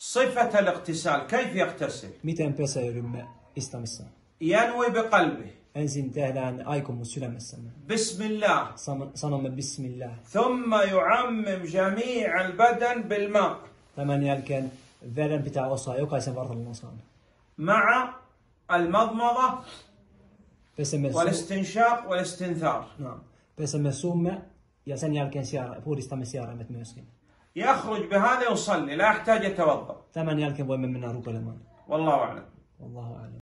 صفة الاغتسال كيف يغتسل؟ Miten peseydymme istamissa? ينوي بقلبه. Ensin tehdään aikomus sydämessämme. بسم الله. Sanomme bismillah. ثم يعمم جميع البدن بالماء. Tämän jälkeen veden pitää osaa jokaisen vartalon osaan. مع المضمضة Pesemme والاستنشاق والاستنثار. pesemme suumme ja sen jälkeen puhdistamme sieraimet myöskin. يخرج بهذا يصلي لا يحتاج يتوضأ. Tämän jälkeen voimme mennä rukelemaan. والله أعلم. Wallahu a'lam.